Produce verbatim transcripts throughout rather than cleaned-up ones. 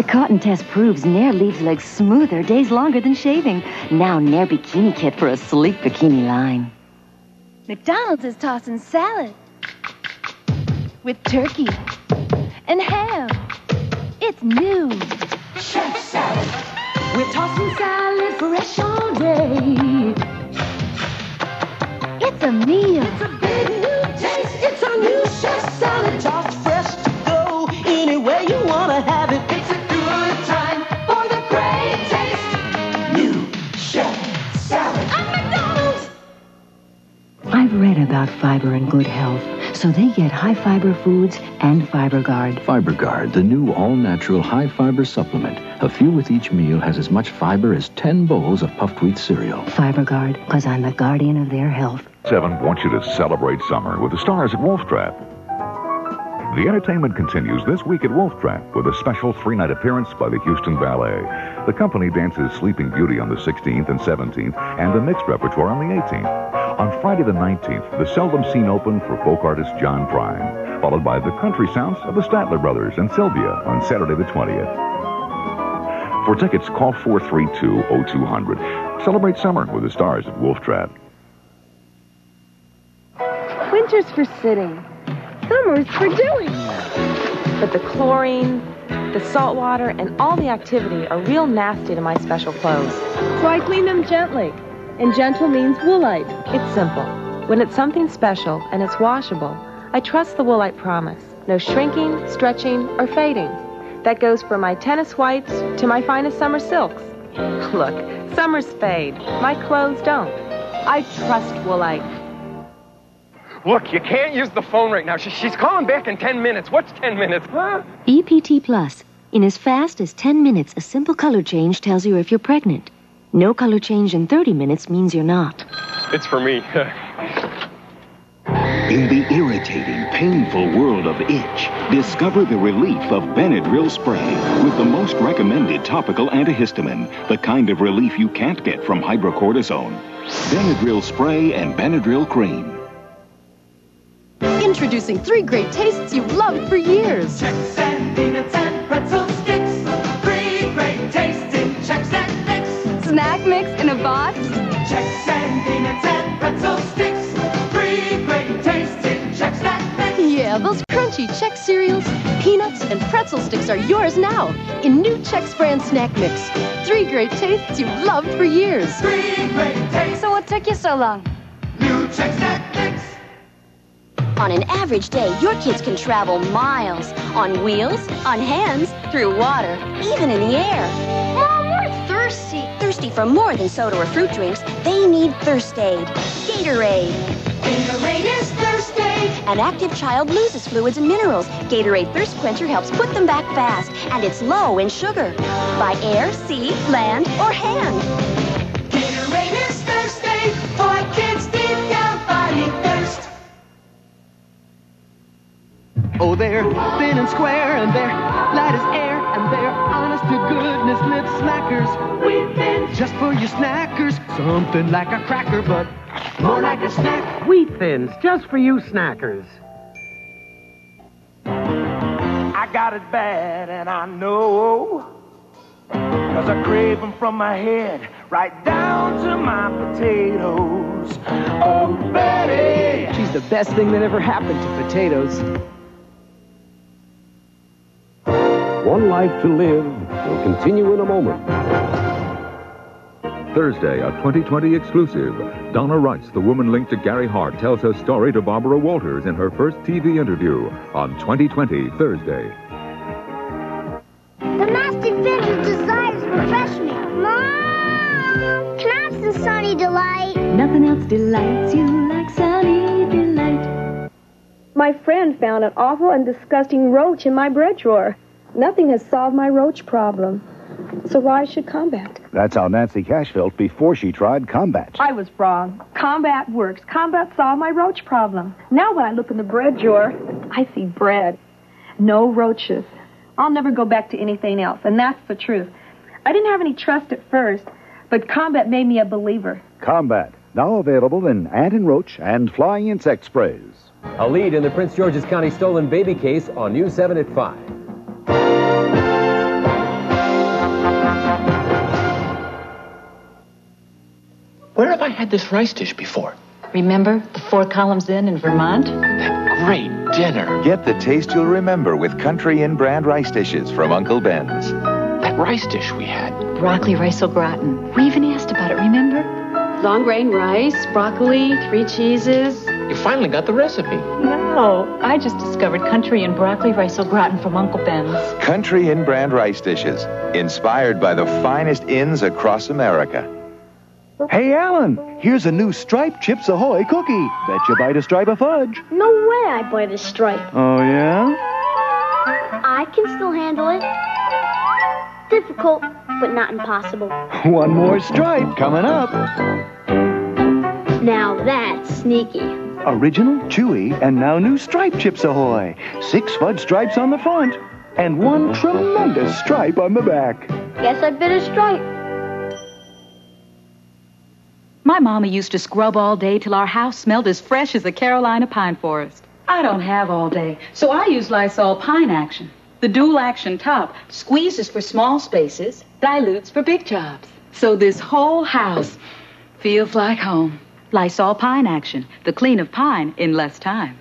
Cotton test proves Nair leaves legs smoother days longer than shaving. Now Nair Bikini Kit for a sleek bikini line. McDonald's is tossing salad with turkey and ham. It's new. Chex salad. We're tossing salad fresh all day. It's a meal. It's a big new taste. It's our new Chex salad. Tossed fresh to go any way you want to have it. It's a good time for the great taste. New Chex salad. At McDonald's. I've read about fiber and good health, so they get high-fiber foods and FiberGuard. FiberGuard, the new all-natural high-fiber supplement. A few with each meal has as much fiber as ten bowls of puffed wheat cereal. FiberGuard, because I'm the guardian of their health. Seven wants you to celebrate summer with the stars at Wolf Trap. The entertainment continues this week at Wolf Trap with a special three-night appearance by the Houston Ballet. The company dances Sleeping Beauty on the sixteenth and seventeenth and the mixed repertoire on the eighteenth. On Friday the nineteenth, the Seldom Seen open for folk artist John Prine, followed by the country sounds of the Statler Brothers and Sylvia on Saturday the twentieth. For tickets, call four three two, oh two hundred. Celebrate summer with the stars at Wolf Trap. Winter's for sitting. Summer's for doing. But the chlorine, the salt water, and all the activity are real nasty to my special clothes. So I clean them gently. And gentle means Woolite. It's simple. When it's something special and it's washable, I trust the Woolite promise. No shrinking, stretching, or fading. That goes from my tennis whites to my finest summer silks. Look, summers fade. My clothes don't. I trust Woolite. Look, you can't use the phone right now. She, she's calling back in ten minutes. What's ten minutes, huh? E P T Plus. In as fast as ten minutes, a simple color change tells you if you're pregnant. No color change in thirty minutes means you're not. It's for me. In the irritating, painful world of itch, discover the relief of Benadryl spray with the most recommended topical antihistamine, the kind of relief you can't get from hydrocortisone. Benadryl spray and Benadryl cream. Introducing three great tastes you've loved for years. Chex and peanuts and pretzel sticks. Three great tastes in Chex Snack mix. Snack mix in a box. Chex and peanuts and pretzel sticks. Three great tastes in Chex Snack mix. Yeah, those crunchy Chex cereals, peanuts, and pretzel sticks are yours now in new Chex brand snack mix. Three great tastes you've loved for years. Three great tastes. So what took you so long? New Chex Snack mix. On an average day, your kids can travel miles on wheels, on hands, through water, even in the air. Mom, we're thirsty. Thirsty for more than soda or fruit drinks, they need Thirst Aid. Gatorade. Gatorade is Thirst Aid. An active child loses fluids and minerals. Gatorade Thirst Quencher helps put them back fast, and it's low in sugar. By air, sea, land, or hand. Gatorade is Thirst Aid for kids deep down fighting thirst. Oh, they're thin and square, and they're light as air, and they're honest-to-goodness lip snackers. Wheat Thins, just for you snackers. Something like a cracker, but more like a snack. Wheat Thins, just for you snackers. I got it bad, and I know, 'cause I crave them from my head right down to my potatoes. Oh, Betty! She's the best thing that ever happened to potatoes. One Life to Live will continue in a moment. Thursday, a twenty twenty exclusive. Donna Rice, the woman linked to Gary Hart, tells her story to Barbara Walters in her first T V interview on twenty twenty Thursday. The Master Fitter desires refreshment. Mom! Can I have some Sunny Delight? Nothing else delights you like Sunny Delight. My friend found an awful and disgusting roach in my bread drawer. Nothing has solved my roach problem. So why should Combat? That's how Nancy Cash felt before she tried Combat. I was wrong. Combat works. Combat solved my roach problem. Now when I look in the bread drawer, I see bread. No roaches. I'll never go back to anything else, and that's the truth. I didn't have any trust at first, but Combat made me a believer. Combat, now available in ant and roach and flying insect sprays. A lead in the Prince George's County stolen baby case on News seven at five. have I had this rice dish before? Remember the Four Columns Inn in Vermont? That great dinner. Get the taste you'll remember with Country Inn brand rice dishes from Uncle Ben's. That rice dish we had. Broccoli rice au gratin. We even asked about it, remember? Long grain rice, broccoli, three cheeses. You finally got the recipe. No, I just discovered country and broccoli rice au gratin from Uncle Ben's. Country Inn brand rice dishes, inspired by the finest inns across America. Hey, Alan, here's a new Stripe Chips Ahoy cookie. Bet you bite a stripe of fudge. No way I bite a stripe. Oh, yeah? I can still handle it. Difficult, but not impossible. One more stripe coming up. Now that's sneaky. Original, chewy, and now new Stripe Chips Ahoy. Six fudge stripes on the front, and one tremendous stripe on the back. Guess I bit a stripe. My mama used to scrub all day till our house smelled as fresh as the Carolina pine forest. I don't have all day, so I use Lysol Pine Action. The dual action top squeezes for small spaces, dilutes for big jobs. So this whole house feels like home. Lysol Pine Action, the clean of pine in less time.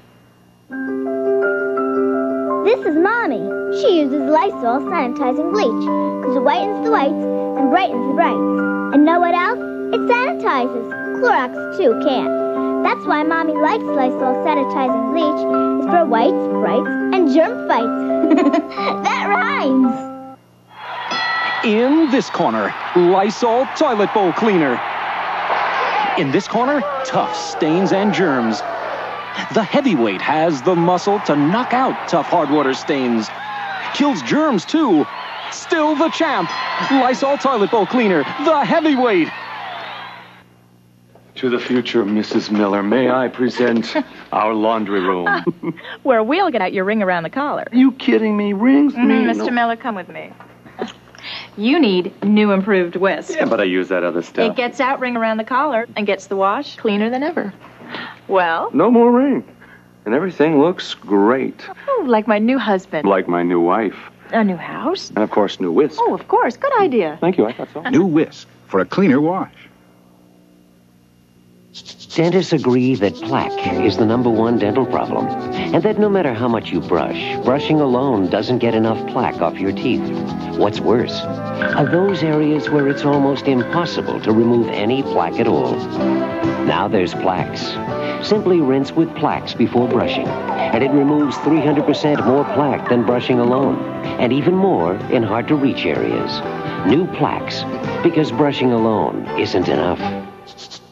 This is Mommy. She uses Lysol sanitizing bleach because it whitens the whites and brightens the brights. And know what else? It sanitizes. Clorox, too, can. That's why Mommy likes Lysol sanitizing bleach. It's for whites, brights, and germ fights. That rhymes. In this corner, Lysol Toilet Bowl Cleaner. In this corner, tough stains and germs. The Heavyweight has the muscle to knock out tough hard water stains. Kills germs, too. Still the champ. Lysol Toilet Bowl Cleaner, the Heavyweight. To the future, Missus Miller, may I present our laundry room? Where we'll get out your ring around the collar. Are you kidding me? Rings Mm-hmm, me? Mister No. Miller, come with me. You need new improved whisk. Yeah, but I use that other stuff. It gets out ring around the collar and gets the wash cleaner than ever. Well? No more ring. And everything looks great. Oh, like my new husband. Like my new wife. A new house? And, of course, new whisk. Oh, of course. Good idea. Thank you, I thought so. New whisk for a cleaner wash. Dentists agree that plaque is the number one dental problem, and that no matter how much you brush, brushing alone doesn't get enough plaque off your teeth. What's worse are those areas where it's almost impossible to remove any plaque at all. Now there's Plaques. Simply rinse with Plaques before brushing, and it removes three hundred percent more plaque than brushing alone, and even more in hard-to-reach areas. New Plaques, because brushing alone isn't enough.